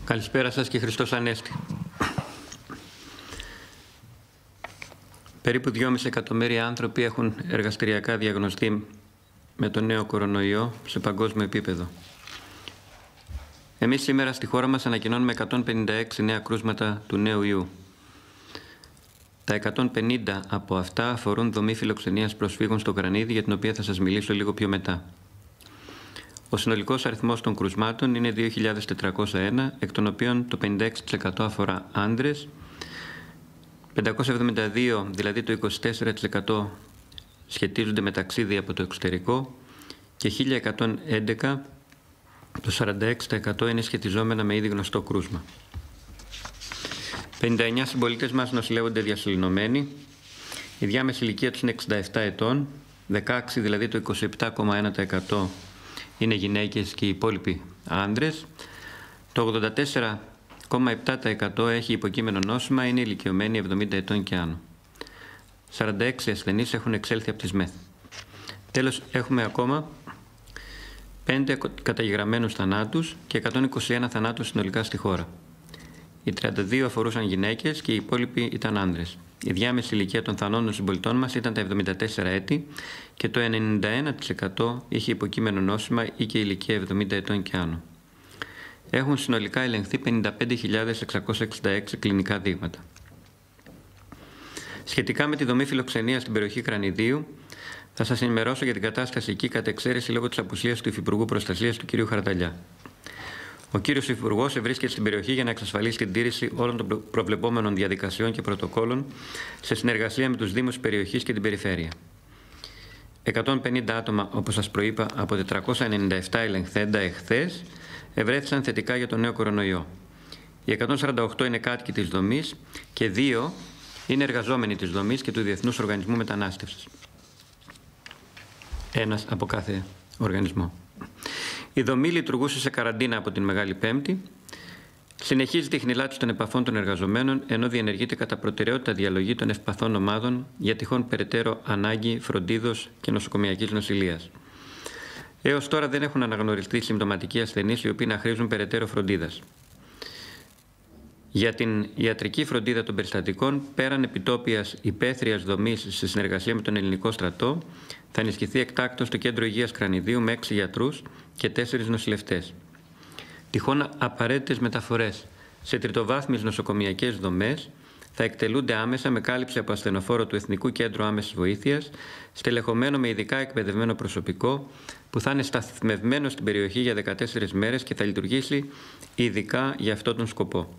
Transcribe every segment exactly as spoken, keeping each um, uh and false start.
Καλησπέρα σας και Χριστός Ανέστη. Περίπου δυόμισι εκατομμύρια άνθρωποι έχουν εργαστηριακά διαγνωστεί με τον νέο κορονοϊό σε παγκόσμιο επίπεδο. Εμείς σήμερα στη χώρα μας ανακοινώνουμε εκατόν πενήντα έξι νέα κρούσματα του νέου ιού. Τα εκατόν πενήντα από αυτά αφορούν δομή φιλοξενίας προσφύγων στο Κρανίδι, για την οποία θα σας μιλήσω λίγο πιο μετά. Ο συνολικός αριθμός των κρουσμάτων είναι δύο χιλιάδες τετρακόσια ένα, εκ των οποίων το πενήντα έξι τοις εκατό αφορά άντρες, πεντακόσια εβδομήντα δύο, δηλαδή το είκοσι τέσσερα τοις εκατό σχετίζονται με ταξίδι από το εξωτερικό και χίλια εκατόν έντεκα, το σαράντα έξι τοις εκατό είναι σχετιζόμενα με ήδη γνωστό κρούσμα. πενήντα εννέα συμπολίτες μας νοσηλεύονται διασωληνωμένοι. Η διάμεση ηλικία τους είναι εξήντα επτά ετών, δεκαέξι, δηλαδή το είκοσι επτά κόμμα ένα τοις εκατό είναι γυναίκες και οι υπόλοιποι άντρες. Το ογδόντα τέσσερα κόμμα επτά τοις εκατό έχει υποκείμενο νόσημα, είναι ηλικιωμένοι εβδομήντα ετών και άνω. σαράντα έξι ασθενείς έχουν εξέλθει από τις ΜΕΘ. Τέλος, έχουμε ακόμα πέντε καταγεγραμμένους θανάτους και εκατόν είκοσι ένα θανάτους συνολικά στη χώρα. Οι τριάντα δύο αφορούσαν γυναίκες και οι υπόλοιποι ήταν άνδρες. Η διάμεση ηλικία των θανόντων συμπολιτών μας ήταν τα εβδομήντα τέσσερα έτη και το ενενήντα ένα τοις εκατό είχε υποκείμενο νόσημα ή και ηλικία εβδομήντα ετών και άνω. Έχουν συνολικά ελεγχθεί πενήντα πέντε χιλιάδες εξακόσια εξήντα έξι κλινικά δείγματα. Σχετικά με τη δομή φιλοξενίας στην περιοχή Κρανιδίου, θα σας ενημερώσω για την κατάσταση εκεί κατ' εξαίρεση λόγω της απουσίας του Υφυπουργού Προστασίας του κ. Χαρδαλιά. Ο κύριος Υφυπουργός ευρίσκεται στην περιοχή για να εξασφαλίσει την τήρηση όλων των προβλεπόμενων διαδικασιών και πρωτοκόλων σε συνεργασία με τους Δήμους της περιοχής και την περιφέρεια. εκατόν πενήντα άτομα, όπως σας προείπα, από τετρακόσια ενενήντα επτά ελεγχθέντα εχθές ευρέθησαν θετικά για τον νέο κορονοϊό. Οι εκατόν σαράντα οκτώ είναι κάτοικοι της δομής και δύο είναι εργαζόμενοι της δομής και του Διεθνούς Οργανισμού Μετανάστευσης. Ένας από κάθε οργανισμό. Η δομή λειτουργούσε σε καραντίνα από την Μεγάλη Πέμπτη. Συνεχίζει τη χνηλάτιση των επαφών των εργαζομένων, ενώ διενεργείται κατά προτεραιότητα διαλογή των ευπαθών ομάδων για τυχόν περαιτέρω ανάγκη φροντίδος και νοσοκομιακής νοσηλείας. Έως τώρα δεν έχουν αναγνωριστεί συμπτωματικοί ασθενείς οι οποίοι να χρήζουν περαιτέρω φροντίδας. Για την ιατρική φροντίδα των περιστατικών, πέραν επιτόπιας υπαίθριας δομής σε συνεργασία με τον Ελληνικό Στρατό, θα ενισχυθεί εκτάκτως το Κέντρο Υγείας Κρανιδίου με έξι γιατρούς και τέσσερις νοσηλευτές. Τυχόν απαραίτητες μεταφορές σε τριτοβάθμιες νοσοκομιακές δομές θα εκτελούνται άμεσα με κάλυψη από ασθενοφόρο του Εθνικού Κέντρου Άμεσης Βοήθειας, στελεχωμένο με ειδικά εκπαιδευμένο προσωπικό που θα είναι σταθμευμένο στην περιοχή για δεκατέσσερις μέρες και θα λειτουργήσει ειδικά για αυτόν τον σκοπό.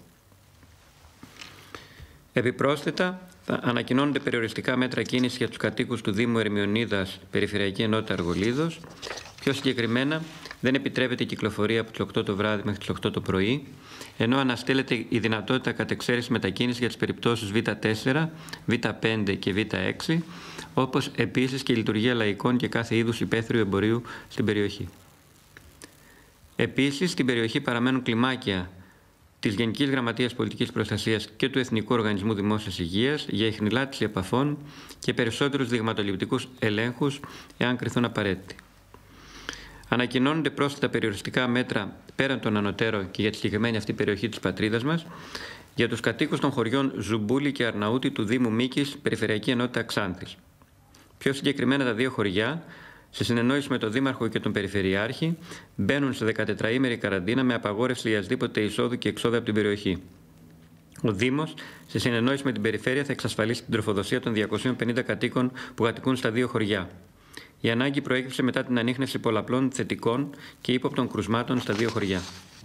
Επιπρόσθετα, θα ανακοινώνονται περιοριστικά μέτρα κίνησης για τους κατοίκους του Δήμου Ερμιονίδας, Περιφερειακή Ενότητα Αργολίδος. Πιο συγκεκριμένα, δεν επιτρέπεται η κυκλοφορία από τις οκτώ το βράδυ μέχρι τις οκτώ το πρωί, ενώ αναστέλλεται η δυνατότητα κατ' εξαίρεση μετακίνησης για τις περιπτώσεις β τέσσερα, β πέντε και β έξι, όπως επίσης και η λειτουργία λαϊκών και κάθε είδους υπαίθριου εμπορίου στην περιοχή. Επίσης, στην περιοχή παραμένουν κλιμάκια της Γενικής Γραμματείας Πολιτικής Προστασίας και του Εθνικού Οργανισμού Δημόσιας Υγείας για ιχνηλάτιση επαφών και περισσότερους δειγματοληπτικούς ελέγχους, εάν κριθούν απαραίτητοι. Ανακοινώνονται πρόσθετα περιοριστικά μέτρα πέραν των ανωτέρων και για τη συγκεκριμένη αυτή περιοχή της πατρίδας μας για τους κατοίκους των χωριών Ζουμπούλη και Αρναούτη του Δήμου Μίκης, Περιφερειακή Ενότητα Ξάνθης. Πιο συγκεκριμένα, τα δύο χωριά, σε συνεννόηση με τον Δήμαρχο και τον Περιφερειάρχη, μπαίνουν σε δεκατετραήμερη καραντίνα με απαγόρευση ιασδήποτε εισόδου και εξόδου από την περιοχή. Ο Δήμος, σε συνεννόηση με την Περιφέρεια, θα εξασφαλίσει την τροφοδοσία των διακοσίων πενήντα κατοίκων που κατοικούν στα δύο χωριά. Η ανάγκη προέκυψε μετά την ανίχνευση πολλαπλών θετικών και ύποπτων κρουσμάτων στα δύο χωριά.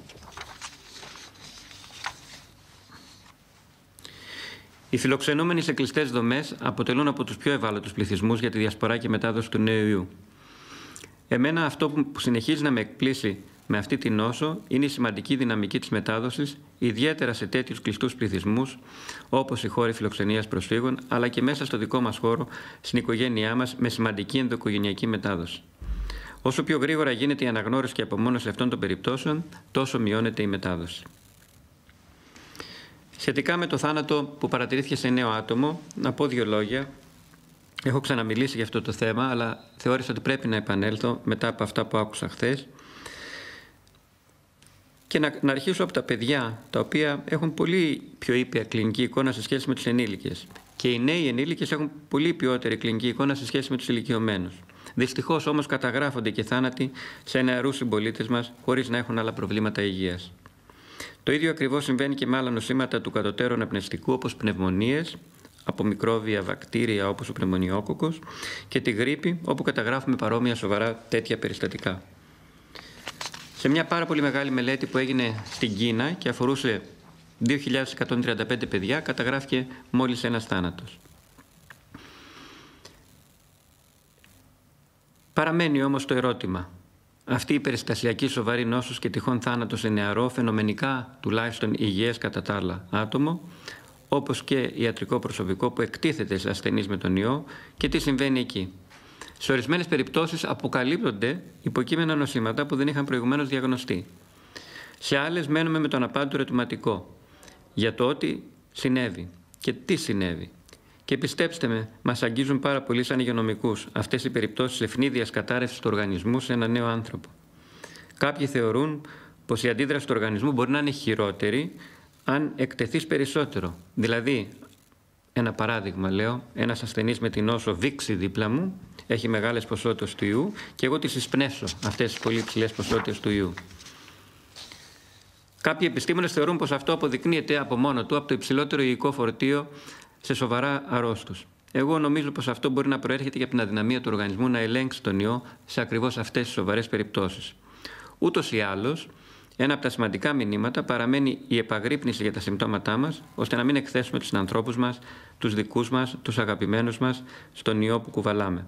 Οι φιλοξενούμενοι σε κλειστές δομές αποτελούν από τους πιο ευάλωτους πληθυσμούς για τη διασπορά και μετάδοση του νέου ιού. Εμένα αυτό που συνεχίζει να με εκπλήσει με αυτή την νόσο είναι η σημαντική δυναμική της μετάδοσης, ιδιαίτερα σε τέτοιους κλειστούς πληθυσμούς, όπως οι χώροι φιλοξενίας προσφύγων, αλλά και μέσα στο δικό μας χώρο, στην οικογένειά μας, με σημαντική ενδοοικογενειακή μετάδοση. Όσο πιο γρήγορα γίνεται η αναγνώριση και απομόνωση αυτών των περιπτώσεων, τόσο μειώνεται η μετάδοση. Σχετικά με το θάνατο που παρατηρήθηκε σε νέο άτομο, να πω δύο λόγια. Έχω ξαναμιλήσει για αυτό το θέμα, αλλά θεώρησα ότι πρέπει να επανέλθω μετά από αυτά που άκουσα χθες. Και να, να αρχίσω από τα παιδιά, τα οποία έχουν πολύ πιο ήπια κλινική εικόνα σε σχέση με τους ενήλικες. Και οι νέοι ενήλικες έχουν πολύ ποιότερη κλινική εικόνα σε σχέση με τους ηλικιωμένους. Δυστυχώς όμως καταγράφονται και θάνατοι σε νεαρούς συμπολίτες μας χωρίς να έχουν άλλα προβλήματα υγείας. Το ίδιο ακριβώς συμβαίνει και με άλλα νοσήματα του κατωτέρου αναπνευστικού, όπως πνευμονίες, από μικρόβια βακτήρια όπως ο πνευμονιόκοκκος, και τη γρίπη, όπου καταγράφουμε παρόμοια σοβαρά τέτοια περιστατικά. Σε μια πάρα πολύ μεγάλη μελέτη που έγινε στην Κίνα και αφορούσε δύο χιλιάδες εκατόν τριάντα πέντε παιδιά, καταγράφηκε μόλις ένας θάνατος. Παραμένει όμως το ερώτημα. Αυτή η περιστασιακή σοβαρή νόσος και τυχόν θάνατος σε νεαρό, φαινομενικά τουλάχιστον υγιές κατά τα άλλα άτομο, όπως και ιατρικό προσωπικό που εκτίθεται σε ασθενείς με τον ιό, και τι συμβαίνει εκεί. Σε ορισμένες περιπτώσεις αποκαλύπτονται υποκείμενα νοσήματα που δεν είχαν προηγουμένως διαγνωστεί. Σε άλλες μένουμε με τον απάντητο ερωτηματικό για το ότι συνέβη και τι συνέβη. Και πιστέψτε με, μας αγγίζουν πάρα πολύ σαν υγειονομικούς αυτές οι περιπτώσεις ευνίδιας κατάρρευσης του οργανισμού σε έναν νέο άνθρωπο. Κάποιοι θεωρούν πως η αντίδραση του οργανισμού μπορεί να είναι χειρότερη αν εκτεθείς περισσότερο. Δηλαδή, ένα παράδειγμα λέω, ένας ασθενής με την νόσο βήξει δίπλα μου, έχει μεγάλες ποσότητες του ιού και εγώ τις εισπνέσω αυτές τις πολύ ψηλές ποσότητες του ιού. Κάποιοι επιστήμονες θεωρούν πως αυτό αποδεικνύεται από μόνο του από το υψηλότερο υλικό φορτίο σε σοβαρά αρρώστους. Εγώ νομίζω πως αυτό μπορεί να προέρχεται και από την αδυναμία του οργανισμού να ελέγξει τον ιό σε ακριβώς αυτές τις σοβαρές περιπτώσεις. Ούτως ή άλλως, ένα από τα σημαντικά μηνύματα παραμένει η επαγρύπνηση για τα συμπτώματά μας, ώστε να μην εκθέσουμε τους ανθρώπους μας, τους δικούς μας, τους αγαπημένους μας, στον ιό που κουβαλάμε.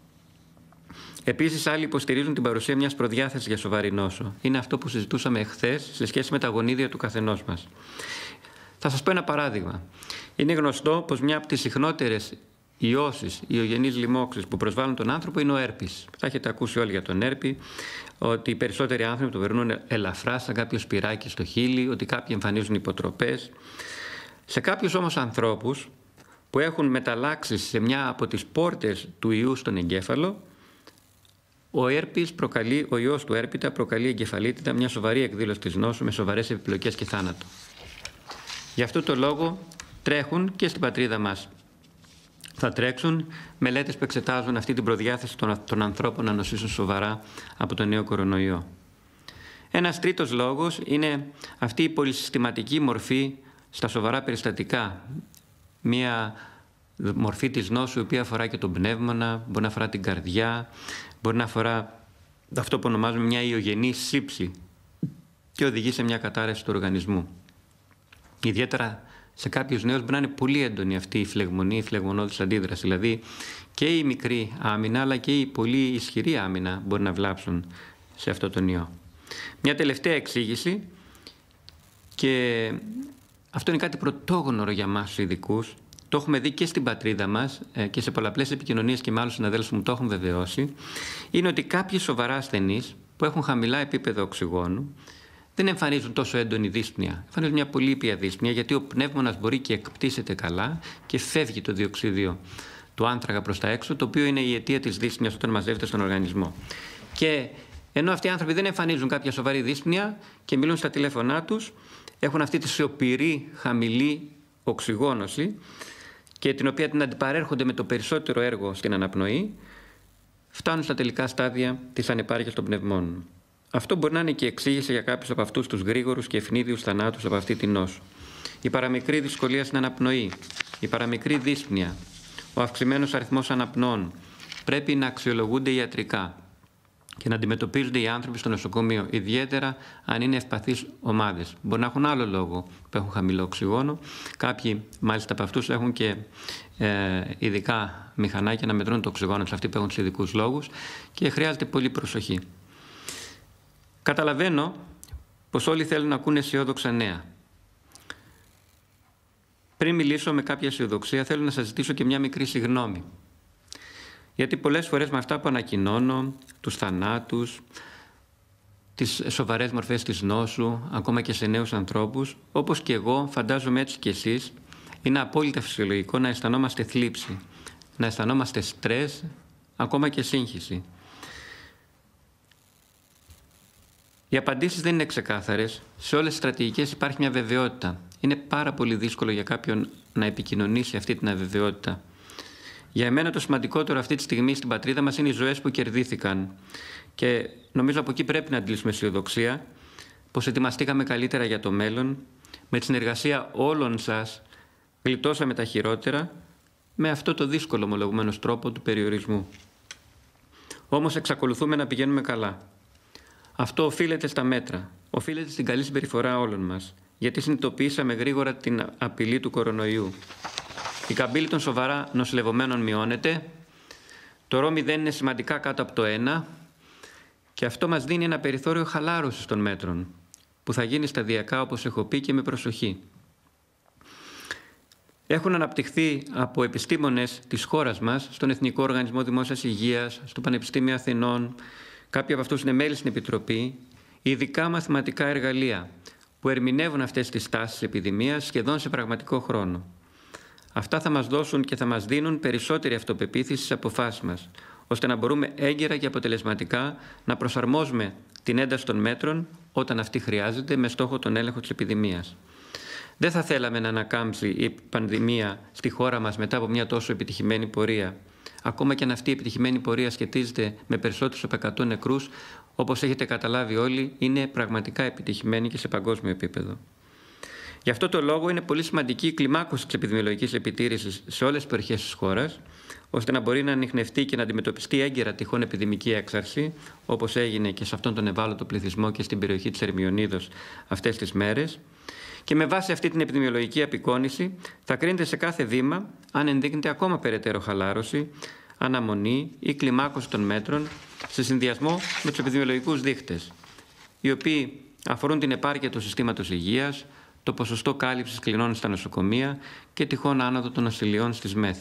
Επίσης, άλλοι υποστηρίζουν την παρουσία μιας προδιάθεσης για σοβαρή νόσο. Είναι αυτό που συζητούσαμε εχθές σε σχέση με τα γονίδια του καθενός μας. Θα σας πω ένα παράδειγμα. Είναι γνωστό πως μια από τις συχνότερες ιώσεις, ιογενείς λοιμώξεις που προσβάλλουν τον άνθρωπο είναι ο έρπης. Θα έχετε ακούσει όλοι για τον έρπη, ότι οι περισσότεροι άνθρωποι το περνούν ελαφρά, σαν κάποιο σπυράκι στο χείλι, ότι κάποιοι εμφανίζουν υποτροπές. Σε κάποιους όμως ανθρώπους που έχουν μεταλλάξεις σε μια από τις πόρτες του ιού στον εγκέφαλο, ο έρπης προκαλεί, ο ιός του έρπιτα προκαλεί εγκεφαλίτιδα, μια σοβαρή εκδήλωση της νόσου με σοβαρές επιπλοκές και θάνατο. Γι' αυτό το λόγο τρέχουν και στην πατρίδα μας. Θα τρέξουν μελέτες που εξετάζουν αυτή την προδιάθεση των, των ανθρώπων να νοσήσουν σοβαρά από τον νέο κορονοϊό. Ένας τρίτος λόγος είναι αυτή η πολυσυστηματική μορφή στα σοβαρά περιστατικά. Μία μορφή της νόσου η οποία αφορά και τον πνεύμονα, μπορεί να αφορά την καρδιά, μπορεί να αφορά αυτό που ονομάζουμε μια ιογενή σύψη και οδηγεί σε μια κατάρρευση του οργανισμού. Ιδιαίτερα σε κάποιους νέους μπορεί να είναι πολύ έντονη αυτή η φλεγμονή, η φλεγμονώδης αντίδραση. Δηλαδή και η μικρή άμυνα αλλά και η πολύ ισχυρή άμυνα μπορεί να βλάψουν σε αυτό τον ιό. Μια τελευταία εξήγηση, και αυτό είναι κάτι πρωτόγνωρο για μας τους ειδικούς, το έχουμε δει και στην πατρίδα μας και σε πολλαπλές επικοινωνίες και με άλλους συναδέλφους μου το έχουν βεβαιώσει, είναι ότι κάποιοι σοβαρά ασθενείς που έχουν χαμηλά επίπεδο οξυγόνου δεν εμφανίζουν τόσο έντονη δύσπνοια. Εμφανίζουν μια πολύ ήπια δύσπνοια, γιατί ο πνεύμονας μπορεί και εκπτύσσεται καλά και φεύγει το διοξίδιο του άνθρακα προς τα έξω, το οποίο είναι η αιτία της δύσπνοιας όταν μαζεύεται στον οργανισμό. Και ενώ αυτοί οι άνθρωποι δεν εμφανίζουν κάποια σοβαρή δύσπνοια και μιλούν στα τηλέφωνά τους, έχουν αυτή τη σιωπηρή χαμηλή οξυγόνωση και την οποία την αντιπαρέρχονται με το περισσότερο έργο στην αναπνοή, φτάνουν στα τελικά στάδια της ανεπάρκειας των πνευμών. Αυτό μπορεί να είναι και εξήγηση για κάποιους από αυτούς τους γρήγορους και ευνίδιους θανάτους από αυτή την νόσο. Η παραμικρή δυσκολία στην αναπνοή, η παραμικρή δύσπνοια, ο αυξημένος αριθμός αναπνών πρέπει να αξιολογούνται ιατρικά και να αντιμετωπίζονται οι άνθρωποι στο νοσοκομείο, ιδιαίτερα αν είναι ευπαθείς ομάδες. Μπορεί να έχουν άλλο λόγο που έχουν χαμηλό οξυγόνο. Κάποιοι, μάλιστα από αυτούς, έχουν και ε, ειδικά μηχανάκια να μετρούν το οξυγόνο σε αυτοί που έχουν τους ειδικούς λόγους και χρειάζεται πολύ προσοχή. Καταλαβαίνω πως όλοι θέλουν να ακούνε αισιόδοξα νέα. Πριν μιλήσω με κάποια αισιοδοξία, θέλω να σας ζητήσω και μια μικρή συγγνώμη. Γιατί πολλές φορές με αυτά που ανακοινώνω, τους θανάτους, τις σοβαρές μορφές της νόσου, ακόμα και σε νέους ανθρώπους, όπως και εγώ, φαντάζομαι έτσι και εσείς, είναι απόλυτα φυσιολογικό να αισθανόμαστε θλίψη, να αισθανόμαστε στρες, ακόμα και σύγχυση. Οι απαντήσεις δεν είναι ξεκάθαρες. Σε όλες τις στρατηγικές υπάρχει μια βεβαιότητα. Είναι πάρα πολύ δύσκολο για κάποιον να επικοινωνήσει αυτή την αβεβαιότητα. Για εμένα το σημαντικότερο αυτή τη στιγμή στην πατρίδα μας είναι οι ζωές που κερδίθηκαν. Και νομίζω από εκεί πρέπει να αντλήσουμε αισιοδοξία, πως ετοιμαστήκαμε καλύτερα για το μέλλον, με τη συνεργασία όλων σας γλιτώσαμε τα χειρότερα, με αυτό το δύσκολο ομολογουμένως τρόπο του περιορισμού. Όμως εξακολουθούμε να πηγαίνουμε καλά. Αυτό οφείλεται στα μέτρα, οφείλεται στην καλή συμπεριφορά όλων μας, γιατί συνειδητοποιήσαμε γρήγορα την απειλή του κορονοϊού. Η καμπύλη των σοβαρά νοσηλευομένων μειώνεται, το ρ μηδέν είναι σημαντικά κάτω από το ένα και αυτό μας δίνει ένα περιθώριο χαλάρωσης των μέτρων, που θα γίνει σταδιακά, όπως έχω πει, και με προσοχή. Έχουν αναπτυχθεί από επιστήμονες της χώρας μας, στον Εθνικό Οργανισμό Δημόσιας Υγείας, στο Πανεπιστήμιο Αθηνών, κάποιοι από αυτούς είναι μέλη στην Επιτροπή, ειδικά μαθηματικά εργαλεία που ερμηνεύουν αυτές τις τάσεις επιδημίας σχεδόν σε πραγματικό χρόνο. Αυτά θα μας δώσουν και θα μας δίνουν περισσότερη αυτοπεποίθηση στις αποφάσεις μας, ώστε να μπορούμε έγκαιρα και αποτελεσματικά να προσαρμόζουμε την ένταση των μέτρων όταν αυτή χρειάζεται με στόχο τον έλεγχο της επιδημίας. Δεν θα θέλαμε να ανακάμψει η πανδημία στη χώρα μας μετά από μια τόσο επιτυχημένη πορεία. Ακόμα και αν αυτή η επιτυχημένη πορεία σχετίζεται με περισσότερους από εκατό νεκρούς, όπως έχετε καταλάβει όλοι, είναι πραγματικά επιτυχημένη και σε παγκόσμιο επίπεδο. Γι' αυτό το λόγο είναι πολύ σημαντική η κλιμάκωση της επιδημιολογικής επιτήρησης σε όλες τις περιοχές της χώρας, ώστε να μπορεί να ανιχνευτεί και να αντιμετωπιστεί έγκαιρα τυχόν επιδημική έξαρση, όπως έγινε και σε αυτόν τον ευάλωτο πληθυσμό και στην περιοχή της Ερμιονίδος αυτές τις μέρες. Και με βάση αυτή την επιδημιολογική απεικόνηση θα κρίνεται σε κάθε βήμα αν ενδείκνυται ακόμα περαιτέρω χαλάρωση, αναμονή ή κλιμάκωση των μέτρων σε συνδυασμό με τους επιδημιολογικούς δείκτες, οι οποίοι αφορούν την επάρκεια του συστήματος υγείας, το ποσοστό κάλυψης κλινών στα νοσοκομεία και τυχόν άνοδο των ασυλιών στις ΜΕΘ.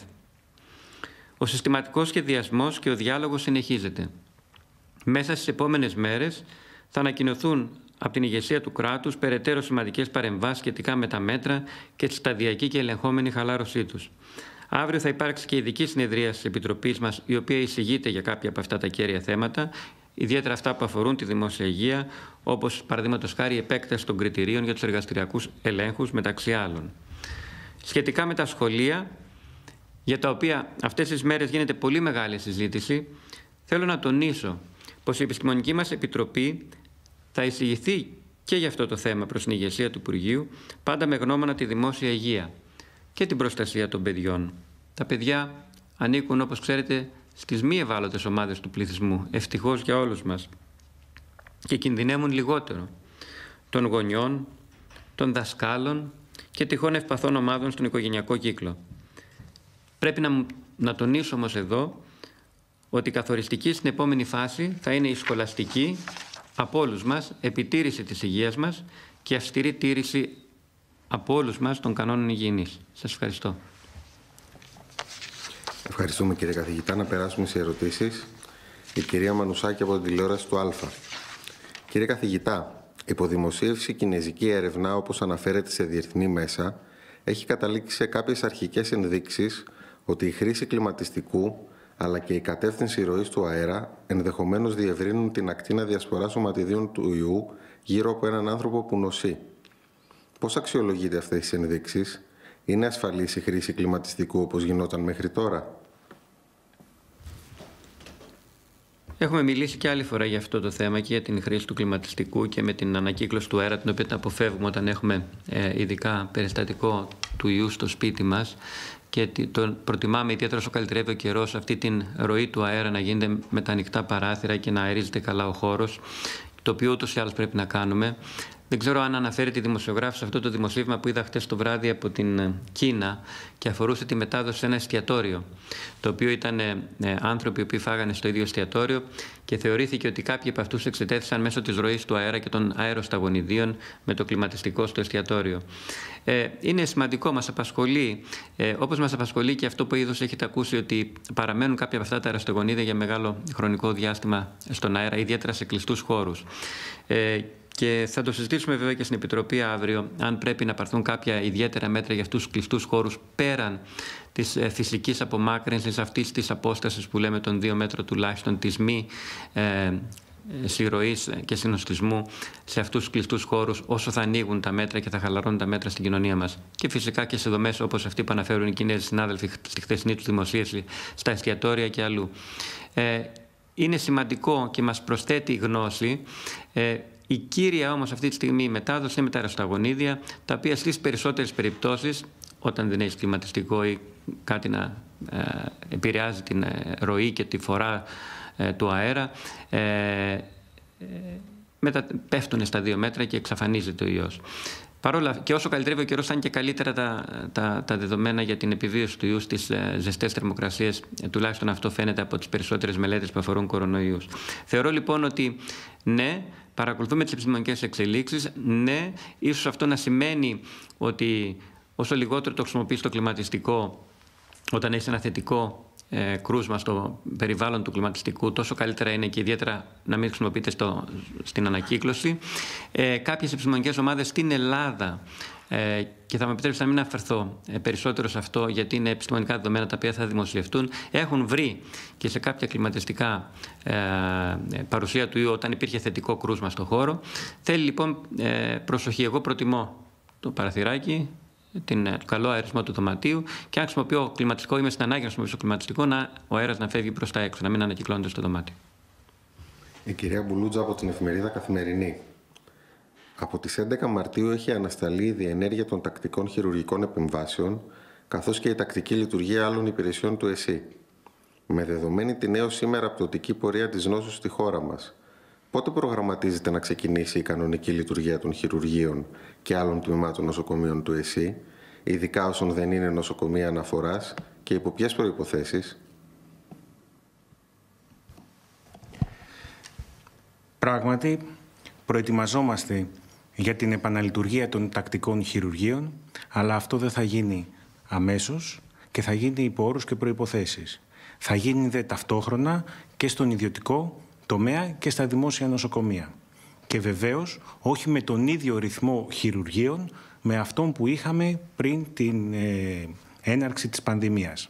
Ο συστηματικός σχεδιασμός και ο διάλογος συνεχίζεται. Μέσα στις επόμενες μέρες θα ανακοινωθούν από την ηγεσία του κράτους περαιτέρω σημαντικές παρεμβάσεις σχετικά με τα μέτρα και τη σταδιακή και ελεγχόμενη χαλάρωσή τους. Αύριο θα υπάρξει και ειδική συνεδρία της Επιτροπής μας, η οποία εισηγείται για κάποια από αυτά τα κέρια θέματα, ιδιαίτερα αυτά που αφορούν τη δημόσια υγεία, όπως παραδείγματος χάρη η επέκταση των κριτηρίων για τους εργαστηριακούς ελέγχους, μεταξύ άλλων. Σχετικά με τα σχολεία, για τα οποία αυτές τις μέρες γίνεται πολύ μεγάλη συζήτηση, θέλω να τονίσω πως η Επιστημονική μας Επιτροπή θα εισηγηθεί και για αυτό το θέμα προς την ηγεσία του Υπουργείου, πάντα με γνώμονα τη δημόσια υγεία και την προστασία των παιδιών. Τα παιδιά ανήκουν, όπως ξέρετε, στις μη ευάλωτες ομάδες του πληθυσμού, ευτυχώς για όλους μας, και κινδυνεύουν λιγότερο των γονιών, των δασκάλων και τυχόν ευπαθών ομάδων στον οικογενειακό κύκλο. Πρέπει να, να τονίσω όμως εδώ ότι καθοριστική στην επόμενη φάση θα είναι η σχολαστική, από όλους μας, επιτήρηση της υγείας μας και αυστηρή τήρηση από όλους μας των κανόνων υγιεινής. Σας ευχαριστώ. Ευχαριστούμε, κύριε καθηγητά. Να περάσουμε σε ερωτήσεις. Η κυρία Μανουσάκη από την τηλεόραση του Α. Κύριε καθηγητά, υποδημοσίευση κινεζική έρευνα, όπως αναφέρεται σε διεθνή μέσα, έχει καταλήξει σε κάποιες αρχικές ενδείξεις ότι η χρήση κλιματιστικού αλλά και η κατεύθυνση ροής του αέρα ενδεχομένως διευρύνουν την ακτίνα διασποράς σωματιδίων του ιού γύρω από έναν άνθρωπο που νοσεί. Πώς αξιολογείτε αυτές τις ενδείξεις? Είναι ασφαλής η χρήση κλιματιστικού όπως γινόταν μέχρι τώρα? Έχουμε μιλήσει και άλλη φορά για αυτό το θέμα και για την χρήση του κλιματιστικού και με την ανακύκλωση του αέρα, την οποία την αποφεύγουμε όταν έχουμε ε, ειδικά περιστατικό του ιού στο σπίτι μας, και το προτιμάμε ιδιαίτερα όσο καλυτερεύει ο καιρός αυτή την ροή του αέρα να γίνεται με τα ανοιχτά παράθυρα και να αερίζεται καλά ο χώρος, το οποίο ούτως ή άλλως πρέπει να κάνουμε. Δεν ξέρω αν αναφέρεται η δημοσιογράφος σε αυτό το δημοσίευμα που είδα χτες το βράδυ από την Κίνα και αφορούσε τη μετάδοση σε ένα εστιατόριο, το οποίο ήταν ε, άνθρωποι που φάγανε στο ίδιο εστιατόριο και θεωρήθηκε ότι κάποιοι από αυτούς εξετέθησαν μέσω της ροής του αέρα και των αεροσταγονιδίων με το κλιματιστικό στο εστιατόριο. Ε, είναι σημαντικό, μας απασχολεί, ε, όπως μας απασχολεί και αυτό που είδος έχετε ακούσει, ότι παραμένουν κάποια από αυτά τα αεροσταγονίδια για μεγάλο χρονικό διάστημα στον αέρα, ιδιαίτερα σε κλειστούς χώρους. Ε, Και θα το συζητήσουμε βέβαια και στην Επιτροπή αύριο, αν πρέπει να πάρθουν κάποια ιδιαίτερα μέτρα για αυτούς τους κλειστούς χώρους πέραν της φυσικής απομάκρυνσης, αυτής της απόστασης που λέμε των δύο μέτρων τουλάχιστον, της μη ε, συρροής και συνοστισμού σε αυτούς τους κλειστούς χώρους όσο θα ανοίγουν τα μέτρα και θα χαλαρώνουν τα μέτρα στην κοινωνία μας. Και φυσικά και σε δομές όπως αυτή που αναφέρουν οι Κινέζοι συνάδελφοι στη χθεσινή τους δημοσίευση, στα εστιατόρια και αλλού. Ε, είναι σημαντικό και μας προσθέτει γνώση. Ε, η κύρια όμως αυτή τη στιγμή η μετάδοση είναι με τα αεροσταγονίδια, τα οποία στις περισσότερες περιπτώσεις, όταν δεν έχει κλιματιστικό ή κάτι να ε, επηρεάζει την ε, ροή και τη φορά ε, του αέρα, ε, ε, μετα... πέφτουν στα δύο μέτρα και εξαφανίζεται ο ιός. Παρόλα, και όσο καλυτρεύει ο καιρός, θα είναι και καλύτερα τα, τα, τα δεδομένα για την επιβίωση του ιού στις ε, ζεστές θερμοκρασίες. Ε, τουλάχιστον αυτό φαίνεται από τις περισσότερες μελέτες που αφορούν κορονοϊούς. Θεωρώ λοιπόν ότι ναι, παρακολουθούμε τις επιστημονικές εξελίξεις. Ναι, ίσως αυτό να σημαίνει ότι όσο λιγότερο το χρησιμοποιείς το κλιματιστικό, όταν έχεις ένα θετικό ε, κρούσμα στο περιβάλλον του κλιματιστικού, τόσο καλύτερα είναι και ιδιαίτερα να μην χρησιμοποιείται στο, στην ανακύκλωση. Ε, κάποιες επιστημονικές ομάδες στην Ελλάδα, ε, και θα με επιτρέψει να μην αφαιρθώ ε, περισσότερο σε αυτό, γιατί είναι επιστημονικά δεδομένα τα οποία θα δημοσιευτούν, έχουν βρει και σε κάποια κλιματιστικά ε, παρουσία του ιού όταν υπήρχε θετικό κρούσμα στο χώρο. Θέλει λοιπόν ε, προσοχή. Εγώ προτιμώ το παραθυράκι, την, το καλό αερισμό του δωματίου, και αν χρησιμοποιώ κλιματιστικό, είμαι στην ανάγκη να χρησιμοποιήσω κλιματιστικό, να, ο αέρας να φεύγει προς τα έξω, να μην ανακυκλώνεται στο δωμάτιο. Η κυρία Μπουλούτζα από την εφημερίδα Καθημερινή. Από τις έντεκα Μαρτίου έχει ανασταλεί η διενέργεια των τακτικών χειρουργικών επεμβάσεων, καθώς και η τακτική λειτουργία άλλων υπηρεσιών του ΕΣΥ. Με δεδομένη την έως σήμερα πτωτική πορεία της νόσου στη χώρα μας, πότε προγραμματίζεται να ξεκινήσει η κανονική λειτουργία των χειρουργείων και άλλων τμήματων νοσοκομείων του ΕΣΥ, ειδικά όσων δεν είναι νοσοκομεία αναφοράς, και υπό ποιες προϋποθέσεις? Πράγματι, προετοιμαζόμαστε για την επαναλειτουργία των τακτικών χειρουργείων, αλλά αυτό δεν θα γίνει αμέσως και θα γίνει υπό όρους και προϋποθέσεις. Θα γίνει δε ταυτόχρονα και στον ιδιωτικό τομέα και στα δημόσια νοσοκομεία. Και βεβαίως όχι με τον ίδιο ρυθμό χειρουργείων με αυτόν που είχαμε πριν την ε, έναρξη της πανδημίας.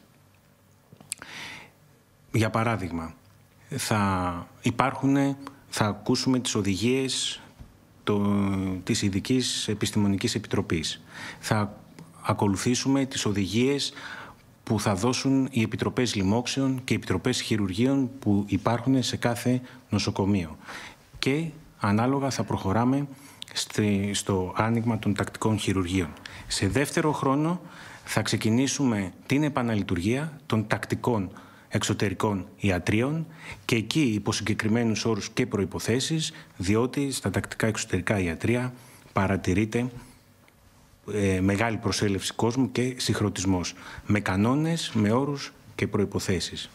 Για παράδειγμα, θα υπάρχουν, θα ακούσουμε τις οδηγίες το, της Ειδικής Επιστημονικής Επιτροπής. Θα ακολουθήσουμε τις οδηγίες που θα δώσουν οι επιτροπές λοιμόξεων και οι επιτροπές χειρουργείων που υπάρχουν σε κάθε νοσοκομείο. Και ανάλογα θα προχωράμε στο άνοιγμα των τακτικών χειρουργείων. Σε δεύτερο χρόνο θα ξεκινήσουμε την επαναλειτουργία των τακτικών εξωτερικών ιατρίων και εκεί υπό συγκεκριμένους όρους και προϋποθέσεις, διότι στα τακτικά εξωτερικά ιατρία παρατηρείται ε, μεγάλη προσέλευση κόσμου και συγχρονισμός, με κανόνες, με όρους και προϋποθέσεις.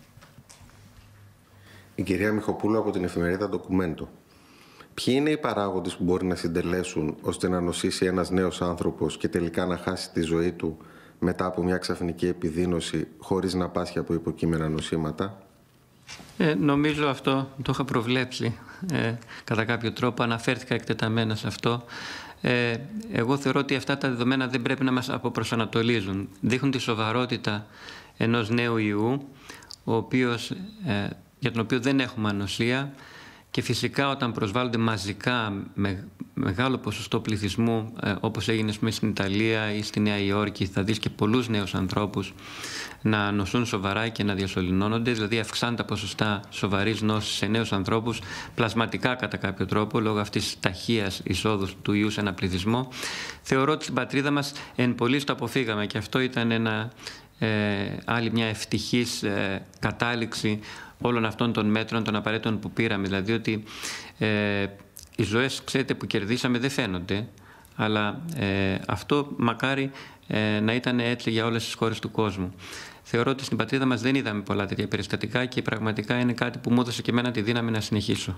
Η κυρία Μιχοπούλου από την εφημερίδα Ντοκουμέντο. Ποιοι είναι οι παράγοντες που μπορεί να συντελέσουν ώστε να νοσήσει ένας νέος άνθρωπος και τελικά να χάσει τη ζωή του μετά από μια ξαφνική επιδείνωση χωρίς να πάσχει από υποκείμενα νοσήματα? Ε, νομίζω αυτό το είχα προβλέψει ε, κατά κάποιο τρόπο, αναφέρθηκα εκτεταμένα σε αυτό. Ε, εγώ θεωρώ ότι αυτά τα δεδομένα δεν πρέπει να μας αποπροσανατολίζουν. Δείχνουν τη σοβαρότητα ενός νέου ιού, ο οποίος, ε, για τον οποίο δεν έχουμε ανοσία, και φυσικά όταν προσβάλλονται μαζικά με μεγάλο ποσοστό πληθυσμού, ε, όπως έγινε πούμε, στην Ιταλία ή στη Νέα Υόρκη, θα δεις και πολλούς νέους ανθρώπους να νοσούν σοβαρά και να διασωληνώνονται, δηλαδή αυξάνουν τα ποσοστά σοβαρής νόσης σε νέους ανθρώπους πλασματικά κατά κάποιο τρόπο, λόγω αυτής της ταχείας εισόδου του ιού σε ένα πληθυσμό. Θεωρώ ότι στην πατρίδα μας εν πολλοίς το αποφύγαμε και αυτό ήταν ένα, ε, άλλη μια ευτυχής ε, κατάληξη όλων αυτών των μέτρων, των απαραίτητων που πήραμε. Δηλαδή ότι ε, οι ζωές, ξέρετε, που κερδίσαμε δεν φαίνονται, αλλά ε, αυτό μακάρι ε, να ήταν έτσι για όλες τις χώρες του κόσμου. Θεωρώ ότι στην πατρίδα μας δεν είδαμε πολλά τέτοια περιστατικά και πραγματικά είναι κάτι που μου έδωσε και εμένα τη δύναμη να συνεχίσω.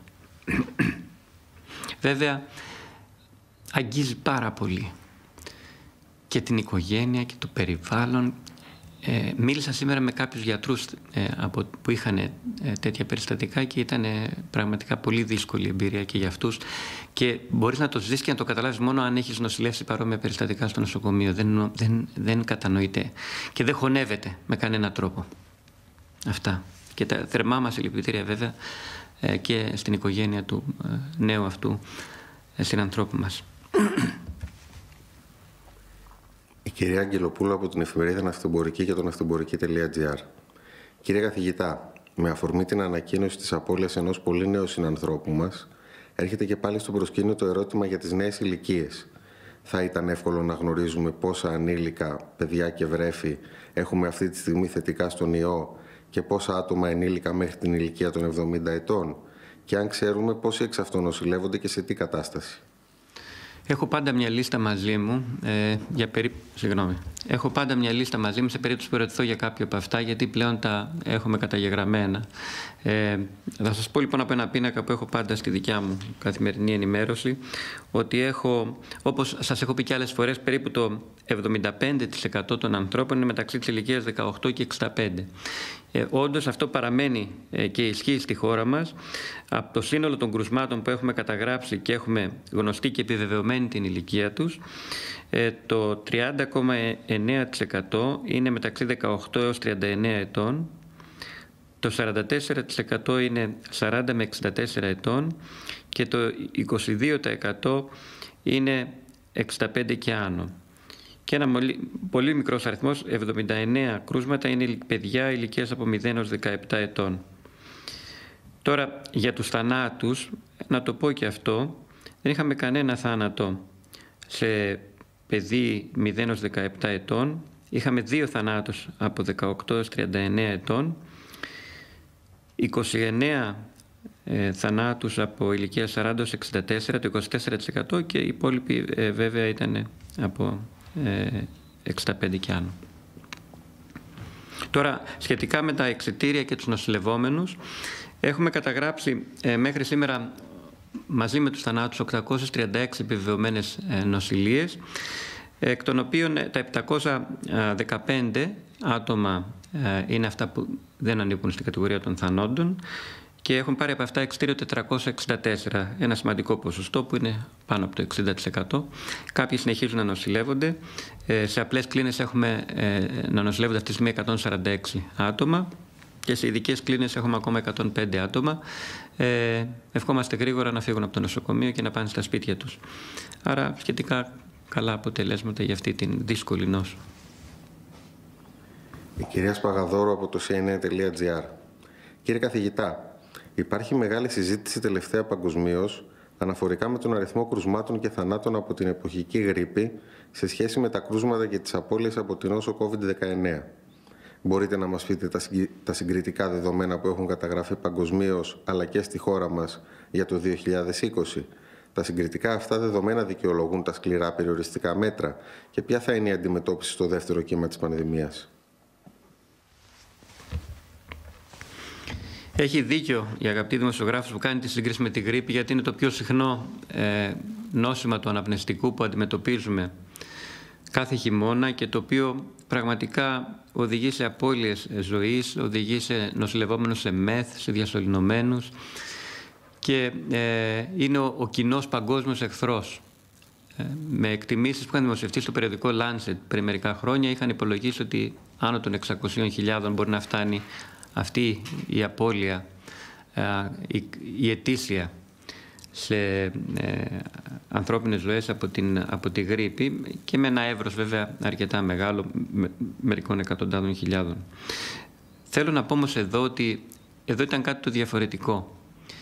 Βέβαια, αγγίζει πάρα πολύ και την οικογένεια και το περιβάλλον. Ε, μίλησα σήμερα με κάποιους γιατρούς ε, από, που είχαν ε, τέτοια περιστατικά και ήταν ε, πραγματικά πολύ δύσκολη εμπειρία και για αυτούς, και μπορείς να το ζήσεις και να το καταλάβεις μόνο αν έχεις νοσηλεύσει παρόμοια περιστατικά στο νοσοκομείο. Δεν, δεν, δεν κατανοείται και δεν χωνεύεται με κανένα τρόπο. Αυτά. Και τα θερμά μας συλληπιτήρια βέβαια και στην οικογένεια του νέου αυτού συνανθρώπου μας. Η κυρία Αγγελοπούλου από την εφημερίδα Ναυτεμπορική και το ναυτεμπορική τελεία τζι άρ. Κύριε καθηγητά, με αφορμή την ανακοίνωση της απώλειας ενός πολύ νέου συνανθρώπου μας, έρχεται και πάλι στο προσκήνιο το ερώτημα για τις νέες ηλικίες. Θα ήταν εύκολο να γνωρίζουμε πόσα ανήλικα παιδιά και βρέφη έχουμε αυτή τη στιγμή θετικά στον ιό και πόσα άτομα ενήλικα μέχρι την ηλικία των εβδομήντα ετών, και αν ξέρουμε πόσοι εξ αυτών νοσηλεύονται και σε τι κατάσταση. Έχω πάντα μια λίστα μαζί μου ε, για περί... Συγγνώμη. Έχω πάντα μια λίστα μαζί μου σε περίπτωση που ερωτηθώ για κάποιο από αυτά, γιατί πλέον τα έχουμε καταγεγραμμένα. Ε, θα σας πω λοιπόν από ένα πίνακα που έχω πάντα στη δικιά μου καθημερινή ενημέρωση, ότι έχω, όπως σας έχω πει και άλλες φορές, περίπου το εβδομήντα πέντε τοις εκατό των ανθρώπων είναι μεταξύ της ηλικίας δεκαοκτώ και εξήντα πέντε. Ε, όντως αυτό παραμένει ε, και ισχύει στη χώρα μας. Από το σύνολο των κρουσμάτων που έχουμε καταγράψει και έχουμε γνωστή και επιβεβαιωμένη την ηλικία τους, ε, το τριάντα κόμμα εννέα τοις εκατό είναι μεταξύ δεκαοκτώ έως τριάντα εννέα ετών, το σαράντα τέσσερα τοις εκατό είναι σαράντα με εξήντα τέσσερα ετών και το είκοσι δύο τοις εκατό είναι εξήντα πέντε και άνω. Και ένα πολύ μικρός αριθμός, εβδομήντα εννέα κρούσματα, είναι παιδιά ηλικίας από μηδέν έως δεκαεπτά ετών. Τώρα, για τους θανάτους, να το πω και αυτό, δεν είχαμε κανένα θάνατο σε παιδί μηδέν έως δεκαεπτά ετών. Είχαμε δύο θανάτους από δεκαοκτώ έως τριάντα εννέα ετών, είκοσι εννέα ε, θανάτους από ηλικία σαράντα έως εξήντα τέσσερα, το είκοσι τέσσερα τοις εκατό, και οι υπόλοιποι ε, βέβαια ήταν από εξήντα πέντε και άνω. Τώρα, σχετικά με τα εξιτήρια και τους νοσηλευόμενους, έχουμε καταγράψει ε, μέχρι σήμερα μαζί με τους θανάτους οκτακόσιες τριάντα έξι επιβεβαιωμένες ε, νοσηλίες, εκ των οποίων ε, τα επτακόσια δεκαπέντε άτομα ε, είναι αυτά που δεν ανήκουν στην κατηγορία των θανόντων, και έχουν πάρει από αυτά εξιτήριο τετρακόσια εξήντα τέσσερα, ένα σημαντικό ποσοστό που είναι πάνω από το εξήντα τοις εκατό. Κάποιοι συνεχίζουν να νοσηλεύονται. Σε απλές κλίνες έχουμε να νοσηλεύονται αυτή τη στιγμή εκατόν σαράντα έξι άτομα και σε ειδικές κλίνες έχουμε ακόμα εκατόν πέντε άτομα. Ε, ευχόμαστε γρήγορα να φύγουν από το νοσοκομείο και να πάνε στα σπίτια τους. Άρα σχετικά καλά αποτελέσματα για αυτή την δύσκολη νόσο. Η κυρία Σπαγαδόρου από το σι εν έι τελεία τζι άρ. Κύριε καθηγητά, υπάρχει μεγάλη συζήτηση τελευταία παγκοσμίως αναφορικά με τον αριθμό κρουσμάτων και θανάτων από την εποχική γρίπη σε σχέση με τα κρούσματα και τις απώλειες από την νόσο κόβιντ δεκαεννέα. Μπορείτε να μας πείτε τα συγκριτικά δεδομένα που έχουν καταγραφεί παγκοσμίως αλλά και στη χώρα μας για το δύο χιλιάδες είκοσι. Τα συγκριτικά αυτά δεδομένα δικαιολογούν τα σκληρά περιοριστικά μέτρα και ποια θα είναι η αντιμετώπιση στο δεύτερο κύμα της πανδημίας. Έχει δίκιο η αγαπητή δημοσιογράφος που κάνει τη σύγκριση με τη γρίπη, γιατί είναι το πιο συχνό ε, νόσημα του αναπνευστικού που αντιμετωπίζουμε κάθε χειμώνα και το οποίο πραγματικά οδηγεί σε απώλειες ζωής, οδηγεί σε νοσηλευόμενους σε μεθ, σε διασωληνωμένους και ε, είναι ο, ο κοινός παγκόσμιος εχθρός. Ε, με εκτιμήσεις που είχαν δημοσιευτεί στο περιοδικό Lancet πριν μερικά χρόνια, είχαν υπολογίσει ότι άνω των εξακοσίων χιλιάδων μπορεί να φτάνει αυτή η απώλεια, η, η ετήσια σε ε, ανθρώπινες ζωές από, την, από τη γρίπη και με ένα εύρος βέβαια αρκετά μεγάλο, με, μερικών εκατοντάδων χιλιάδων. Θέλω να πω όμως εδώ ότι εδώ ήταν κάτι το διαφορετικό.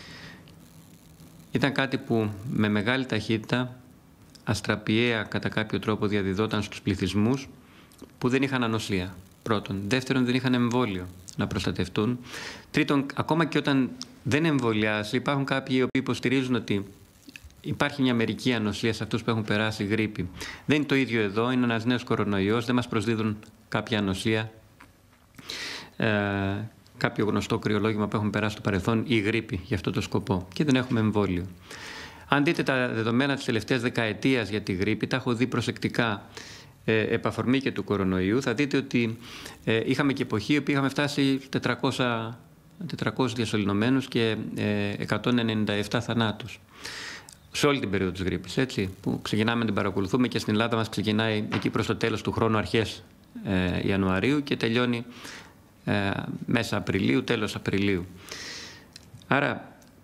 Ήταν κάτι που με μεγάλη ταχύτητα, αστραπιαία κατά κάποιο τρόπο διαδιδόταν στους πληθυσμούς που δεν είχαν ανοσία. Πρώτον. Δεύτερον, δεν είχαν εμβόλιο να προστατευτούν. Τρίτον, ακόμα και όταν δεν εμβολιάσει, υπάρχουν κάποιοι οι οποίοι υποστηρίζουν ότι υπάρχει μια μερική ανοσία σε αυτούς που έχουν περάσει γρίπη. Δεν είναι το ίδιο εδώ, είναι ένας νέος κορονοϊός, δεν μας προσδίδουν κάποια ανοσία, ε, κάποιο γνωστό κρυολόγημα που έχουν περάσει στο παρελθόν ή γρίπη για αυτό το σκοπό και δεν έχουμε εμβόλιο. Αν δείτε τα δεδομένα της τελευταίας δεκαετίας για τη γρίπη, τα έχω δει προσεκτικά. Ε, επαφορμή και του κορονοϊού, θα δείτε ότι ε, είχαμε και εποχή όπου είχαμε φτάσει τετρακόσιους διασωληνωμένους και ε, εκατόν ενενήντα επτά θανάτους σε όλη την περίοδο της γρίπης, έτσι, που ξεκινάμε να την παρακολουθούμε και στην Ελλάδα μας ξεκινάει εκεί προς το τέλος του χρόνου, αρχές ε, Ιανουαρίου και τελειώνει ε, μέσα Απριλίου, τέλος Απριλίου. Άρα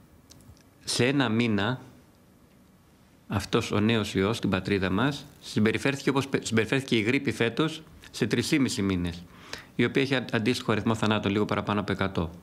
σε ένα μήνα αυτός ο νέος ιός στην πατρίδα μας συμπεριφέρθηκε όπως συμπεριφέρθηκε η γρίπη φέτος σε τρεις και μισό μήνες, η οποία έχει αντίστοιχο αριθμό θανάτων λίγο παραπάνω από εκατό.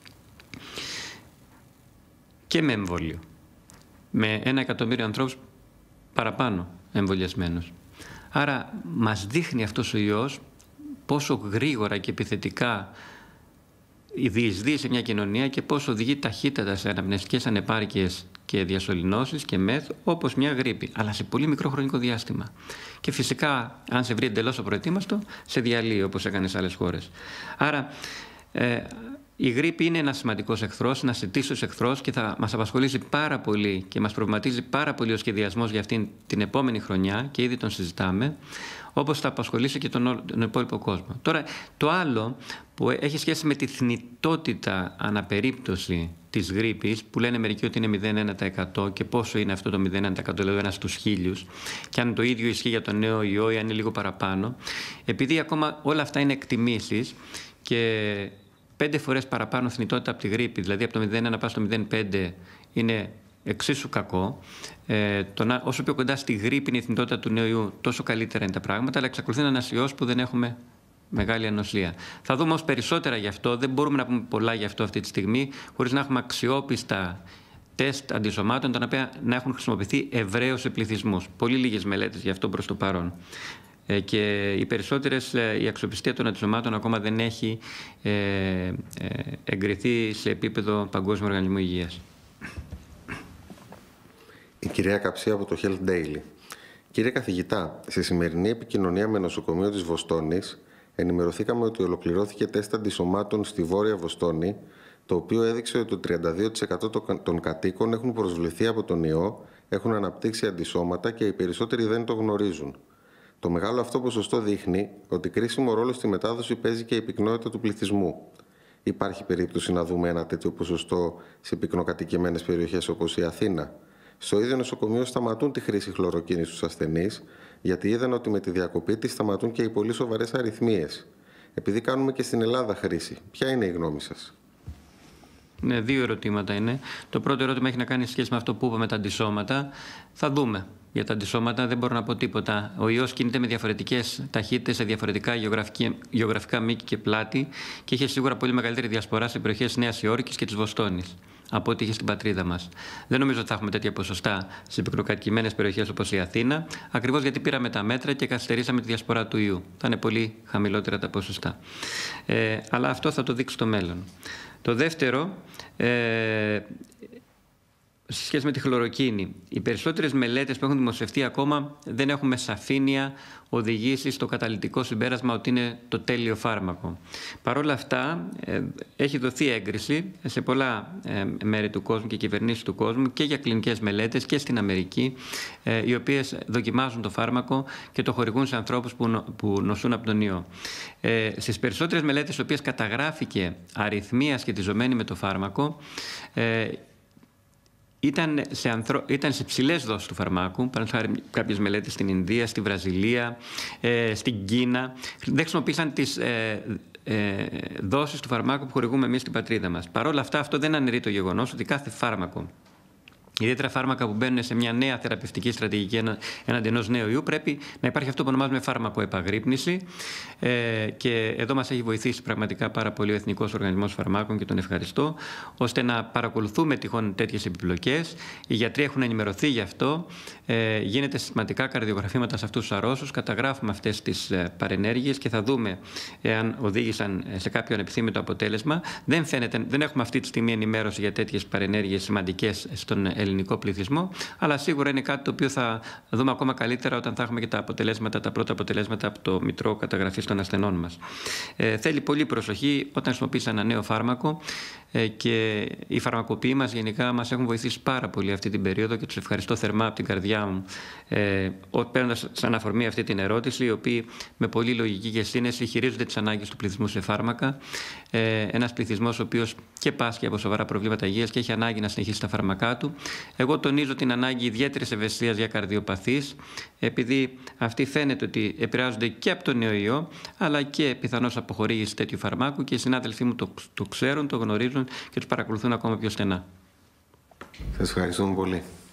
Και με εμβόλιο. Με ένα εκατομμύριο ανθρώπους παραπάνω εμβολιασμένους. Άρα μας δείχνει αυτός ο ιός πόσο γρήγορα και επιθετικά διεισδύει σε μια κοινωνία και πόσο οδηγεί ταχύτατα σε αναπνευστικές ανεπάρκειες και διασωληνώσεις και μεθ, όπως μια γρίπη, αλλά σε πολύ μικρό χρονικό διάστημα. Και φυσικά, αν σε βρει εντελώς απροετοίμαστο, σε διαλύει όπως έκανε σε άλλες χώρες. Άρα, ε, η γρίπη είναι ένας σημαντικός εχθρός, ένας ετήσιος εχθρός και θα μας απασχολήσει πάρα πολύ και μας προβληματίζει πάρα πολύ ο σχεδιασμός για αυτήν την επόμενη χρονιά και ήδη τον συζητάμε, όπως θα απασχολήσει και τον, τον υπόλοιπο κόσμο. Τώρα, το άλλο που έχει σχέση με τη θνητότητα αναπερίπτωση της γρίπης, που λένε μερικοί ότι είναι μηδέν κόμμα ένα τοις εκατό και πόσο είναι αυτό το μηδέν κόμμα ένα τοις εκατό, δηλαδή ένα στους χίλιους, και αν το ίδιο ισχύει για τον νέο ιό ή αν είναι λίγο παραπάνω, επειδή ακόμα όλα αυτά είναι εκτιμήσεις και πέντε φορές παραπάνω θνητότητα από τη γρίπη, δηλαδή από το μηδέν κόμμα ένα να πάει στο μηδέν κόμμα πέντε, είναι εξίσου κακό. Ε, το να, όσο πιο κοντά στη γρίπη είναι η θνητότητα του νέου ιού, τόσο καλύτερα είναι τα πράγματα, αλλά εξακολουθεί να είναι ένας ιός που δεν έχουμε μεγάλη ανοσία. Θα δούμε όμως περισσότερα γι' αυτό. Δεν μπορούμε να πούμε πολλά γι' αυτό αυτή τη στιγμή, χωρίς να έχουμε αξιόπιστα τεστ αντισωμάτων, τα οποία να έχουν χρησιμοποιηθεί ευρέως σε πληθυσμούς. Πολύ λίγες μελέτες γι' αυτό προς το παρόν. Ε, και οι περισσότερες, ε, η αξιοπιστία των αντισωμάτων ακόμα δεν έχει ε, ε, εγκριθεί σε επίπεδο Παγκόσμιου Οργανισμού Υγείας. Η κυρία Καψία από το Health Daily. Κύριε καθηγητά, στη σημερινή επικοινωνία με νοσοκομείο της Βοστόνης, ενημερωθήκαμε ότι ολοκληρώθηκε τεστ αντισωμάτων στη Βόρεια Βοστόνη, το οποίο έδειξε ότι το τριάντα δύο τοις εκατό των κατοίκων έχουν προσβληθεί από τον ιό, έχουν αναπτύξει αντισώματα και οι περισσότεροι δεν το γνωρίζουν. Το μεγάλο αυτό ποσοστό δείχνει ότι κρίσιμο ρόλο στη μετάδοση παίζει και η πυκνότητα του πληθυσμού. Υπάρχει περίπτωση να δούμε ένα τέτοιο ποσοστό σε πυκνοκατοικημένες περιοχές όπως η Αθήνα? Στο ίδιο νοσοκομείο σταματούν τη χρήση χλωροκίνης στους ασθενείς, γιατί είδαν ότι με τη διακοπή της σταματούν και οι πολύ σοβαρές αρρυθμίες. Επειδή κάνουμε και στην Ελλάδα χρήση, ποια είναι η γνώμη σας? Ναι, δύο ερωτήματα είναι. Το πρώτο ερώτημα έχει να κάνει σχέση με αυτό που είπαμε, τα αντισώματα. Θα δούμε. Για τα αντισώματα δεν μπορώ να πω τίποτα. Ο ιός κινείται με διαφορετικές ταχύτητες σε διαφορετικά γεωγραφικά μήκη και πλάτη και είχε σίγουρα πολύ μεγαλύτερη διασπορά σε περιοχές Νέας Υόρκης και της Βοστόνης από ό,τι είχε στην πατρίδα μας. Δεν νομίζω ότι θα έχουμε τέτοια ποσοστά σε πυκνοκατοικημένες περιοχές όπως η Αθήνα, ακριβώς γιατί πήραμε τα μέτρα και καθυστερήσαμε τη διασπορά του ιού. Θα είναι πολύ χαμηλότερα τα ποσοστά. Ε, αλλά αυτό θα το δείξει το μέλλον. Το δεύτερο, ε, σε σχέση με τη χλωροκίνη, οι περισσότερες μελέτες που έχουν δημοσιευτεί ακόμα δεν έχουν με σαφήνεια οδηγήσει στο καταλυτικό συμπέρασμα ότι είναι το τέλειο φάρμακο. Παρ' όλα αυτά, ε, έχει δοθεί έγκριση σε πολλά ε, μέρη του κόσμου και κυβερνήσεις του κόσμου και για κλινικές μελέτες και στην Αμερική, ε, οι οποίες δοκιμάζουν το φάρμακο και το χορηγούν σε ανθρώπους που, νο, που νοσούν από τον ιό. Ε, στις περισσότερες μελέτες, στις οποίες καταγράφηκε αριθμία σχετιζομένη με το φάρμακο, ε, Ήταν σε, ανθρω... ήταν σε ψηλές δόσεις του φαρμάκου, παραδείγματος χάρη κάποιες μελέτες στην Ινδία, στη Βραζιλία, ε, στην Κίνα. Δεν χρησιμοποίησαν τις ε, ε, δόσεις του φαρμάκου που χορηγούμε εμείς στην πατρίδα μας. Παρ' όλα αυτά, αυτό δεν αναιρεί το γεγονός ότι κάθε φάρμακο, ιδιαίτερα φάρμακα που μπαίνουν σε μια νέα θεραπευτική στρατηγική έναντι ενός νέου ιού, πρέπει να υπάρχει αυτό που ονομάζουμε φάρμακο επαγρύπνηση. Ε, και εδώ μας έχει βοηθήσει πραγματικά πάρα πολύ ο Εθνικός Οργανισμός Φαρμάκων και τον ευχαριστώ, ώστε να παρακολουθούμε τυχόν τέτοιες επιπλοκές. Οι γιατροί έχουν ενημερωθεί γι' αυτό. Ε, γίνεται συστηματικά καρδιογραφήματα σε αυτούς τους αρρώσους. Καταγράφουμε αυτές τις παρενέργειες και θα δούμε εάν οδήγησαν σε κάποιο ανεπιθύμητο αποτέλεσμα. Δεν, φαίνεται, δεν έχουμε αυτή τη στιγμή ενημέρωση για τέτοιες παρενέργειες σημαντικές στον ελληνικό πληθυσμό, αλλά σίγουρα είναι κάτι το οποίο θα δούμε ακόμα καλύτερα όταν θα έχουμε και τα αποτελέσματα, τα πρώτα αποτελέσματα από το Μητρό Καταγραφής των Ασθενών μας. Ε, θέλει πολύ προσοχή όταν χρησιμοποιείς ένα νέο φάρμακο ε, και οι φαρμακοποιοί μας γενικά μας έχουν βοηθήσει πάρα πολύ αυτή την περίοδο και τους ευχαριστώ θερμά από την καρδιά μου, ε, παίρνοντας σαν αφορμή αυτή την ερώτηση, οι οποίοι με πολύ λογική και σύνεση χειρίζονται τις ανάγκες του πληθυσμού σε φάρμακα. Ε, ένας πληθυσμός ο οποίος και πάσχει από σοβαρά προβλήματα υγείας και έχει ανάγκη να συνεχίσει τα φάρμακά του. Εγώ τονίζω την ανάγκη ιδιαίτερης ευαισθησίας για καρδιοπαθείς, επειδή αυτοί φαίνεται ότι επηρεάζονται και από τον νέο ιό, αλλά και πιθανώς από χορήγηση τέτοιου φαρμάκου και οι συνάδελφοί μου το, το ξέρουν, το γνωρίζουν και τους παρακολουθούν ακόμα πιο στενά. Σας ευχαριστούμε πολύ.